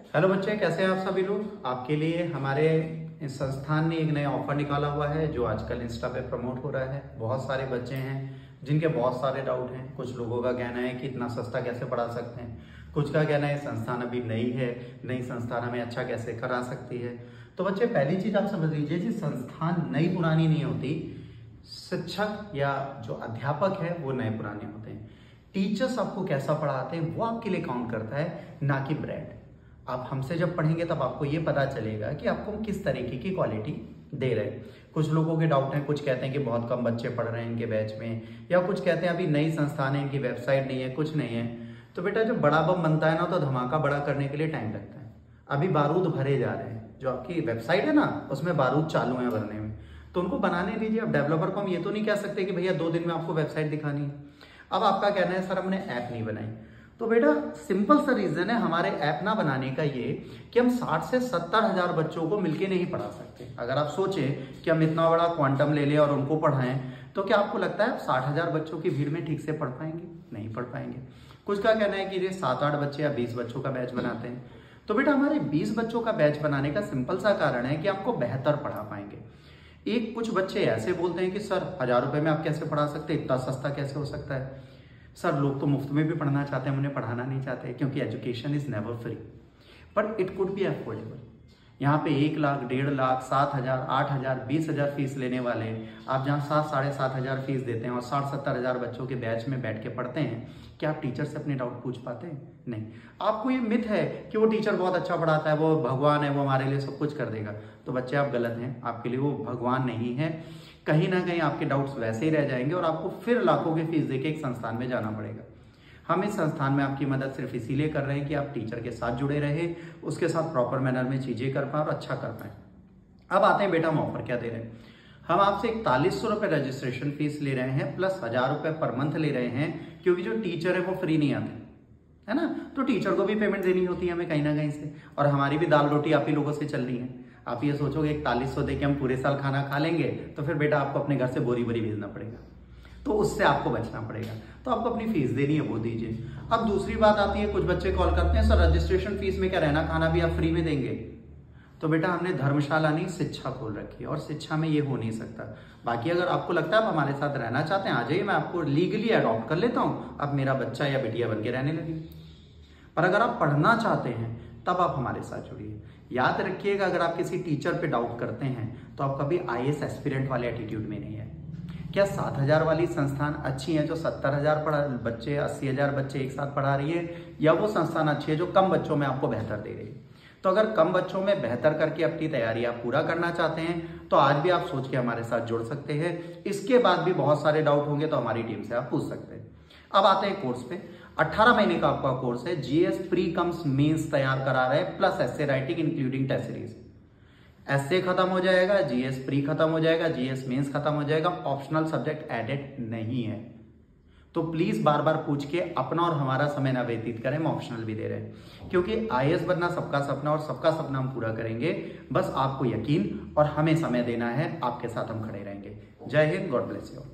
Hello बच्चे, कैसे हैं आप सभी लोग। आपके लिए हमारे इस संस्थान ने एक नया ऑफर निकाला हुआ है जो आजकल इंस्टा पे प्रमोट हो रहा है। बहुत सारे बच्चे हैं जिनके बहुत सारे डाउट हैं। कुछ लोगों का कहना है कि इतना सस्ता कैसे पढ़ा सकते हैं, कुछ का कहना है संस्थान अभी नई है, नई संस्थान हमें अच्छा कैसे करा सकती है। तो बच्चे, पहली चीज आप समझ लीजिए कि संस्थान नई पुरानी नहीं होती। शिक्षक या जो अध्यापक है वो नए पुराने होते हैं। टीचर्स आपको कैसा पढ़ाते हैं वो आपके लिए काउंट करता है, ना कि ब्रेड। आप हमसे जब पढ़ेंगे तब आपको ये पता चलेगा कि आपको हम किस तरीके की क्वालिटी दे रहे हैं। कुछ लोगों के डाउट हैं, कुछ कहते हैं कि बहुत कम बच्चे पढ़ रहे हैं इनके बैच में, या कुछ कहते हैं अभी नई संस्थान है, इनकी वेबसाइट नहीं है, कुछ नहीं है। तो बेटा, जब बड़ा बम बनता है ना तो धमाका बड़ा करने के लिए टाइम लगता है। अभी बारूद भरे जा रहे हैं, जो आपकी वेबसाइट है ना उसमें बारूद चालू है भरने में, तो उनको बनाने दीजिए। अब डेवलपर को हम ये तो नहीं कह सकते कि भैया 2 दिन में आपको वेबसाइट दिखानी है। अब आपका कहना है सर हमने ऐप नहीं बनाई, तो बेटा सिंपल सा रीजन है हमारे ऐप ना बनाने का ये कि हम 60 से 70 हजार बच्चों को मिलके नहीं पढ़ा सकते। अगर आप सोचें कि हम इतना बड़ा क्वांटम ले लें और उनको पढ़ाएं, तो क्या आपको लगता है आप 60 हजार बच्चों की भीड़ में ठीक से पढ़ पाएंगे? नहीं पढ़ पाएंगे। कुछ का कहना है कि ये 7-8 बच्चे या 20 बच्चों का बैच बनाते हैं। तो बेटा, हमारे 20 बच्चों का बैच बनाने का सिंपल सा कारण है कि आपको बेहतर पढ़ा पाएंगे। कुछ बच्चे ऐसे बोलते हैं कि सर 1000 रुपए में आप कैसे पढ़ा सकते हैं, इतना सस्ता कैसे हो सकता है। सर लोग तो मुफ्त में भी पढ़ना चाहते हैं, उन्हें पढ़ाना नहीं चाहते, क्योंकि education is never free, but it could be affordable. यहाँ पे 1 लाख, 1.5 लाख, 7,000, 8,000, 20,000 फीस लेने वाले आप जहाँ 7-7.5 हजार फीस देते हैं और 60-70 हजार बच्चों के बैच में बैठ के पढ़ते हैं, क्या आप टीचर से अपने डाउट पूछ पाते हैं? नहीं। आपको ये मिथ है कि वो टीचर बहुत अच्छा पढ़ाता है, वो भगवान है, वो हमारे लिए सब कुछ कर देगा। तो बच्चे आप गलत हैं, आपके लिए वो भगवान नहीं है। कहीं ना कहीं आपके डाउट्स वैसे ही रह जाएंगे और आपको फिर लाखों की फीस देके एक संस्थान में जाना पड़ेगा। हम इस संस्थान में आपकी मदद सिर्फ इसीलिए कर रहे हैं कि आप टीचर के साथ जुड़े रहे, उसके साथ प्रॉपर मैनर में चीजें कर पाए और अच्छा कर पाए। अब आते हैं बेटा, हम ऑफर क्या दे रहे हैं। हम आपसे 4100 रुपए रजिस्ट्रेशन फीस ले रहे हैं, प्लस 1000 रुपए पर मंथ ले रहे हैं, क्योंकि जो टीचर है वो फ्री नहीं आते, है ना। तो टीचर को भी पेमेंट देनी होती है हमें कहीं ना कहीं से, और हमारी भी दाल रोटी आप ही लोगों से चल रही है। आप ये सोचोगे 4100 दे के हम पूरे साल खाना खा लेंगे, तो फिर बेटा आपको अपने घर से बोरी बोरी भेजना पड़ेगा, तो उससे आपको बचना पड़ेगा। तो आपको अपनी फीस देनी है, वो दीजिए। अब दूसरी बात आती है, कुछ बच्चे कॉल करते हैं सर रजिस्ट्रेशन फीस में क्या रहना खाना भी आप फ्री में देंगे? तो बेटा, हमने धर्मशाला नहीं शिक्षा खोल रखी है, और शिक्षा में ये हो नहीं सकता। बाकी अगर आपको लगता है आप हमारे साथ रहना चाहते हैं, आ जाइए, मैं आपको लीगली अडॉप्ट कर लेता हूँ, आप मेरा बच्चा या बिटिया बन के रहने लगे। पर अगर आप पढ़ना चाहते हैं तब आप हमारे साथ जुड़िए। याद रखिएगा, अगर आप किसी टीचर पे डाउट करते हैं तो आप कभी IAS एस्पिरेंट वाले एटीट्यूड में नहीं है। क्या 7,000 वाली संस्थान अच्छी है जो 70,000 बच्चे, 80,000 बच्चे एक साथ पढ़ा रही है, या वो संस्थान अच्छी है जो कम बच्चों में आपको बेहतर दे रही है? तो अगर कम बच्चों में बेहतर करके अपनी तैयारी आप पूरा करना चाहते हैं तो आज भी आप सोच के हमारे साथ जुड़ सकते हैं। इसके बाद भी बहुत सारे डाउट होंगे तो हमारी टीम से आप पूछ सकते हैं। अब आते हैं कोर्स पे। 18 महीने का आपका कोर्स है। GS प्री कम्स मेंस तैयार करा रहे हैं, plus essay writing including test series. Essay खत्म हो जाएगा, GS प्री खत्म हो जाएगा, GS मेंस खत्म हो जाएगा, ऑप्शनल सब्जेक्ट एडेड नहीं है। तो प्लीज बार बार पूछ के अपना और हमारा समय ना व्यतीत करें, हम ऑप्शनल भी दे रहे हैं, क्योंकि IAS बनना सबका सपना, और सबका सपना हम पूरा करेंगे। बस आपको यकीन और हमें समय देना है, आपके साथ हम खड़े रहेंगे। जय हिंद, गॉड ब्लेस यू।